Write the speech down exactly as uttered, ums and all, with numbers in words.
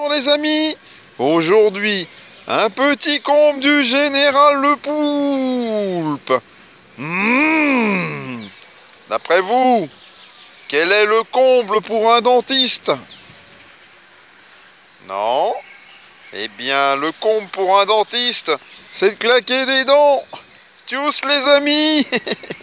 Bonjour les amis, aujourd'hui un petit comble du général Le Poulpe. Mmh. D'après vous, quel est le comble pour un dentiste? Non? Eh bien le comble pour un dentiste, c'est de claquer des dents. Tchuss les amis.